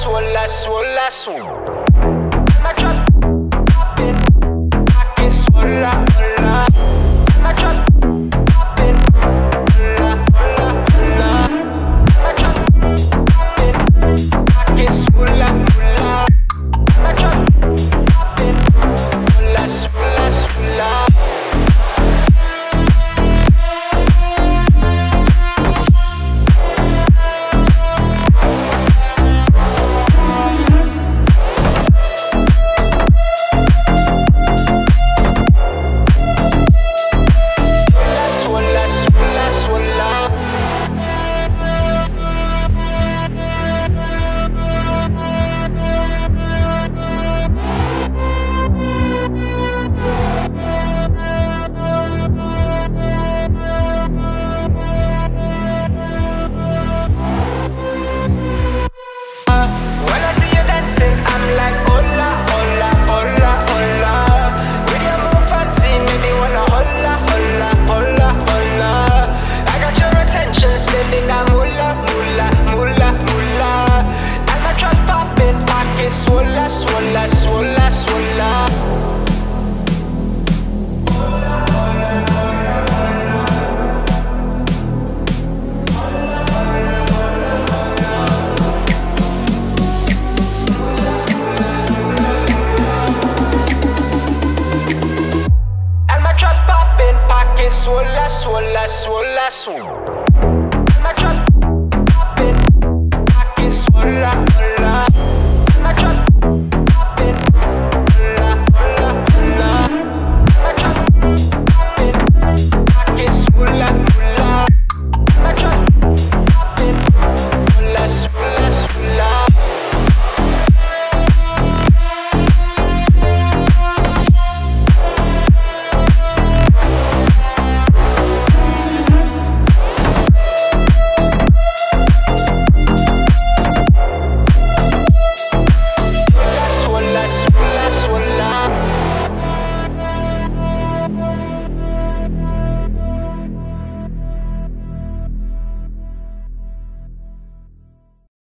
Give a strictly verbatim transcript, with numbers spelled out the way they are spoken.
swolla, swolla, swolla. My trust poppin', pocket swolla, swolla. My trust poppin', swolla, swolla, swolla. My trust poppin', pocket swolla, swolla. My trust poppin', swolla, swolla, swolla. Swolla, swolla, swolla, swolla. And my trust poppin', pocket swolla, swolla, swolla, swolla. My trust poppin', pocket swolla.